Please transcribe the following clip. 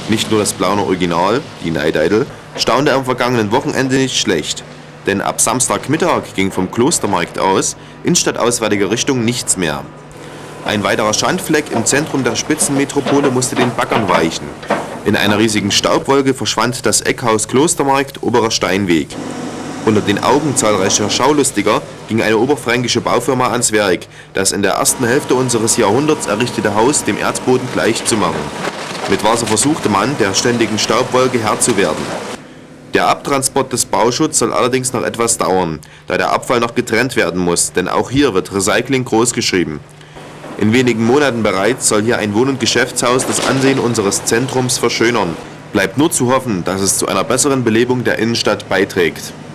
Nicht nur das Plauner Original, die Night Idol, staunte am vergangenen Wochenende nicht schlecht. Denn ab Samstagmittag ging vom Klostermarkt aus in stadtauswärtiger Richtung nichts mehr. Ein weiterer Schandfleck im Zentrum der Spitzenmetropole musste den Baggern weichen. In einer riesigen Staubwolke verschwand das Eckhaus Klostermarkt, Oberer Steinweg. Unter den Augen zahlreicher Schaulustiger ging eine oberfränkische Baufirma ans Werk, das in der ersten Hälfte unseres Jahrhunderts errichtete Haus dem Erdboden gleichzumachen. Mit Wasser versuchte man, der ständigen Staubwolke Herr zu werden. Der Abtransport des Bauschutt soll allerdings noch etwas dauern, da der Abfall noch getrennt werden muss, denn auch hier wird Recycling großgeschrieben. In wenigen Monaten bereits soll hier ein Wohn- und Geschäftshaus das Ansehen unseres Zentrums verschönern. Bleibt nur zu hoffen, dass es zu einer besseren Belebung der Innenstadt beiträgt.